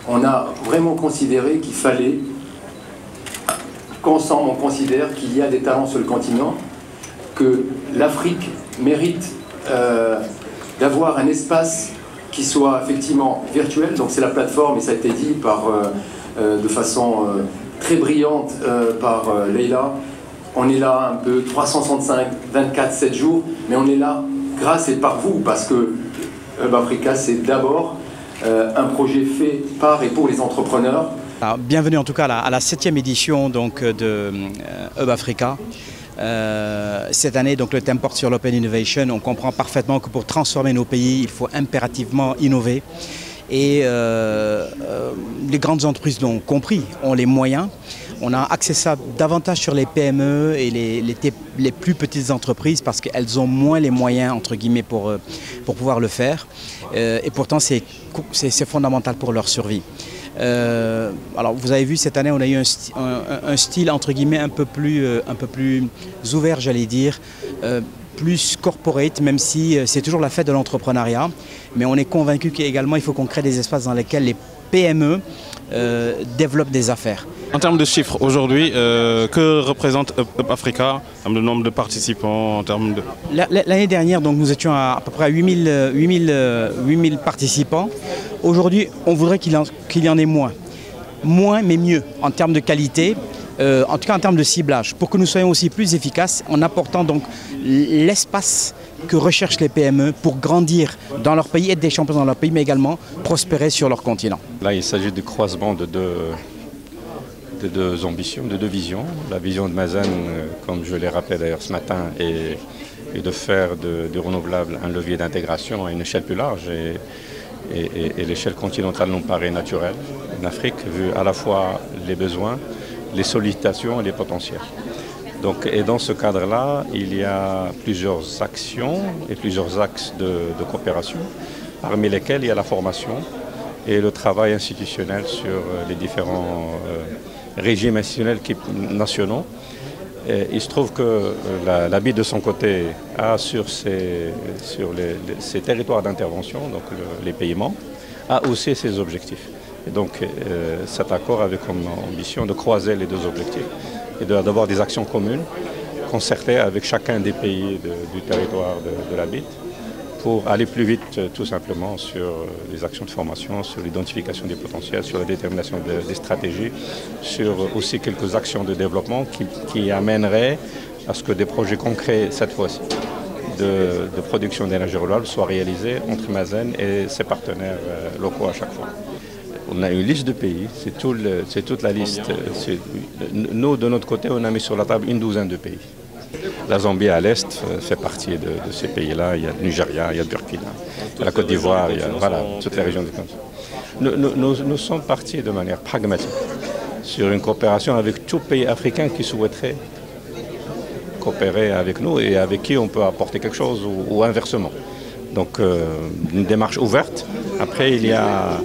on a vraiment considéré qu'il fallait qu'ensemble on considère qu'il y a des talents sur le continent, que l'Afrique mérite d'avoir un espace qui soit effectivement virtuel. Donc c'est la plateforme, et ça a été dit de façon très brillante par Leïla. On est là un peu 365, 24, 7 jours, mais on est là grâce et par vous, parce que Hub Africa, c'est d'abord un projet fait par et pour les entrepreneurs. Alors, bienvenue en tout cas à la 7e édition donc, de Hub Africa. Cette année, donc, le thème porte sur l'Open Innovation. On comprend parfaitement que pour transformer nos pays, il faut impérativement innover. Et les grandes entreprises l'ont compris, ont les moyens. On a axé ça davantage sur les PME et les plus petites entreprises parce qu'elles ont moins les moyens, entre guillemets, pour pouvoir le faire. Et pourtant, c'est fondamental pour leur survie. Alors vous avez vu, cette année on a eu un style entre guillemets un peu plus ouvert, j'allais dire, plus corporate, même si c'est toujours la fête de l'entrepreneuriat, mais on est convaincu qu'également il faut qu'on crée des espaces dans lesquels les PME développent des affaires. En termes de chiffres, aujourd'hui, que représente Hub Africa en termes de nombre de participants, en termes de... L'année dernière, donc, nous étions à peu près à 8000 participants. Aujourd'hui, on voudrait qu'il y en ait moins. Moins, mais mieux, en termes de qualité, en tout cas en termes de ciblage, pour que nous soyons aussi plus efficaces en apportant donc l'espace que recherchent les PME pour grandir dans leur pays, être des champions dans leur pays, mais également prospérer sur leur continent. Là, il s'agit du croisement de deux ambitions, de deux visions. La vision de Mazen, comme je l'ai rappelé d'ailleurs ce matin, est de faire du renouvelable un levier d'intégration à une échelle plus large. Et l'échelle continentale nous paraît naturelle en Afrique, vu à la fois les besoins, les sollicitations et les potentiels. Donc, et dans ce cadre-là, il y a plusieurs actions et plusieurs axes de coopération, parmi lesquels il y a la formation et le travail institutionnel sur les différents régimes institutionnels nationaux. Et il se trouve que la BIT de son côté a sur ses territoires d'intervention, donc les pays membres, a aussi ses objectifs. Et donc cet accord avait comme ambition de croiser les deux objectifs et d'avoir des actions communes, concertées avec chacun des pays du territoire de la BIT, pour aller plus vite tout simplement sur les actions de formation, sur l'identification des potentiels, sur la détermination des stratégies, sur aussi quelques actions de développement qui amèneraient à ce que des projets concrets, cette fois-ci, de production d'énergie renouvelable soient réalisés entre Mazen et ses partenaires locaux à chaque fois. On a une liste de pays, c'est toute la liste. Nous, de notre côté, on a mis sur la table une douzaine de pays. La Zambie à l'est fait partie de ces pays-là. Il y a le Nigeria, il y a le Burkina, la Côte d'Ivoire, il y a toutes les régions du continent. Nous sommes partis de manière pragmatique sur une coopération avec tout pays africain qui souhaiterait coopérer avec nous et avec qui on peut apporter quelque chose ou inversement. Donc une démarche ouverte. Après il y a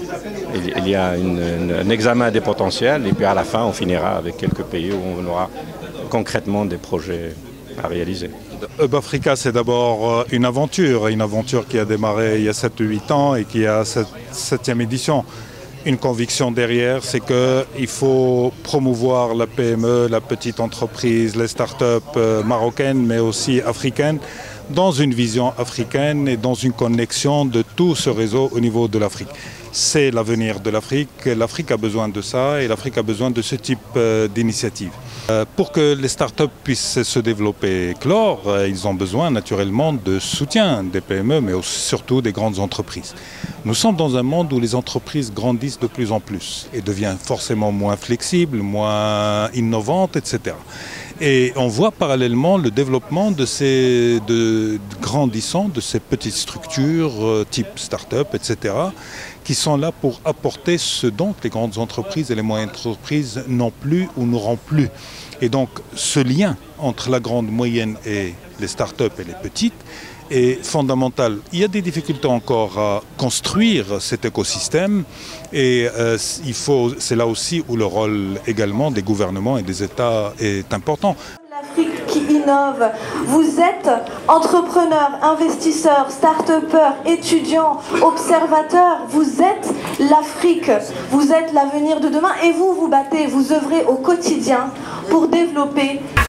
un examen des potentiels et puis à la fin on finira avec quelques pays où on aura concrètement des projets à réaliser. Hub Africa, c'est d'abord une aventure qui a démarré il y a 7 ou 8 ans et qui a cette 7e édition. Une conviction derrière, c'est qu'il faut promouvoir la PME, la petite entreprise, les start-up marocaines, mais aussi africaines, dans une vision africaine et dans une connexion de tout ce réseau au niveau de l'Afrique. C'est l'avenir de l'Afrique. L'Afrique a besoin de ça et l'Afrique a besoin de ce type d'initiative. Pour que les startups puissent se développer et éclore, ils ont besoin naturellement de soutien des PME, mais surtout des grandes entreprises. Nous sommes dans un monde où les entreprises grandissent de plus en plus et deviennent forcément moins flexibles, moins innovantes, etc. Et on voit parallèlement le développement grandissant de ces petites structures type start-up, etc., qui sont là pour apporter ce dont les grandes entreprises et les moyennes entreprises n'ont plus ou n'auront plus. Et donc ce lien entre la grande, moyenne et les start-up et les petites est fondamental. Il y a des difficultés encore à construire cet écosystème et c'est là aussi où le rôle également des gouvernements et des États est important. L'Afrique qui innove. innove. Vous êtes entrepreneurs, investisseurs, start-upers, étudiants, observateurs. Vous êtes l'Afrique. Vous êtes l'avenir de demain et vous vous battez, vous œuvrez au quotidien pour développer